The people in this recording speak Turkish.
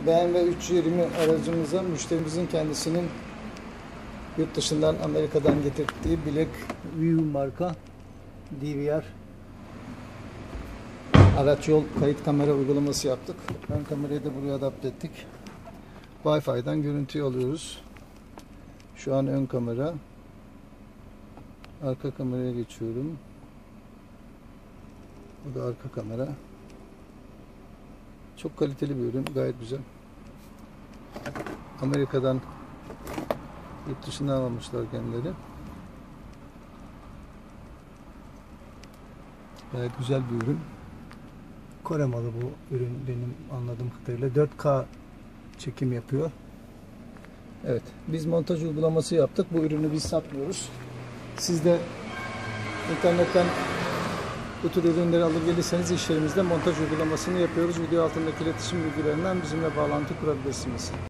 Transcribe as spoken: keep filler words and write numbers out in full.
B M W üç yüz yirmi aracımıza müşterimizin kendisinin yurt dışından, Amerika'dan getirdiği Black View marka D V R araç yol kayıt kamera uygulaması yaptık. Ön kamerayı da buraya adapte ettik. Wi-Fi'den görüntüyü alıyoruz. Şu an ön kamera. Arka kameraya geçiyorum. Bu da arka kamera. Çok kaliteli bir ürün. Gayet güzel. Amerika'dan, yurt dışından almışlar kendileri. Gayet güzel bir ürün. Kore malı bu ürün benim anladığım kadarıyla. dört K çekim yapıyor. Evet. Biz montaj uygulaması yaptık. Bu ürünü biz satmıyoruz. Siz de internetten bu tür ürünleri alır gelirseniz iş yerimizde montaj uygulamasını yapıyoruz. Video altındaki iletişim bilgilerinden bizimle bağlantı kurabilirsiniz.